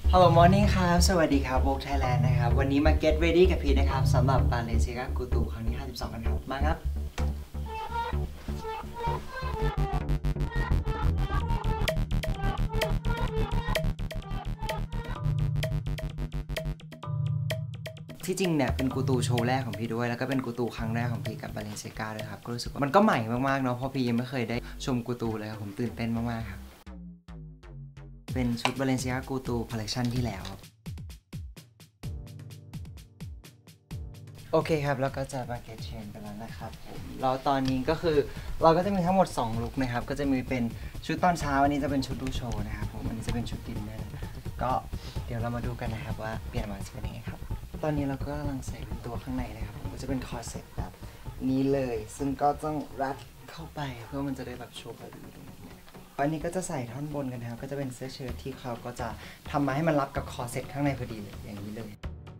Hello Morning ครับสวัสดีครับโบกไทยแลนด์นะครับวันนี้มา Get Ready กับพีนะครับสำหรับ Balenciaga Kutu ครั้งที่52กันครับมาครับที่จริงเนี่ยเป็นกูตูโชว์แรกของพี่ด้วยแล้วก็เป็นกูตูครั้งแรกของพี่กับ Balenciaga ด้วยครับก็รู้สึกว่ามันก็ใหม่มากๆเนาะเพราะพี่ยังไม่เคยได้ชมกูตูเลยครับผมตื่นเต้นมากๆครับเป็นชุด Balenciaga Kutu Collection ที่แล้ว โอเคครับแล้วก็จะมาเก็ตเชนไปแล้วนะครับผมแล้วตอนนี้ก็คือเราก็จะมีทั้งหมด2ลุคนะครับก็จะมีเป็นชุดตอนเช้าอันนี้จะเป็นชุดดูโชว์นะครับผมอันนี้จะเป็นชุดดินเนอร์ก็เดี๋ยวเรามาดูกันนะครับว่าเปลี่ยนมาจะเป็นยังไงครับตอนนี้เราก็กำลังใส่เป็นตัวข้างในนะครับผมก็จะเป็นคอร์เซ็ตแบบนี้เลยซึ่งก็ต้องรัดเข้าไปเพื่อมันจะได้แบบโชว์บอดี้ตรงนี้อันนี้ก็จะใส่ท่อนบนกันนะครับก็จะเป็นเสื้อเชิ้ตที่เขาก็จะทำมาให้มันรับกับคอร์เซ็ตข้างในพอดีเลยอย่างนี้เลย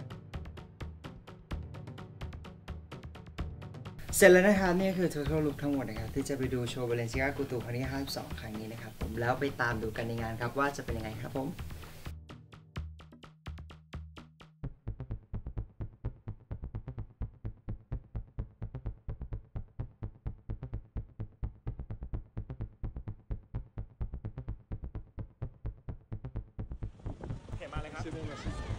เสร็จแล้วนะครับนี่คือ total look ทั้งหมดนะครับที่จะไปดูโชว์ Balenciaga Kutu ครั้งที่52ครั้งนี้นะครับผมแล้วไปตามดูกันในงานครับว่าจะเป็นยังไงครับผมโอเคมาเลยครับ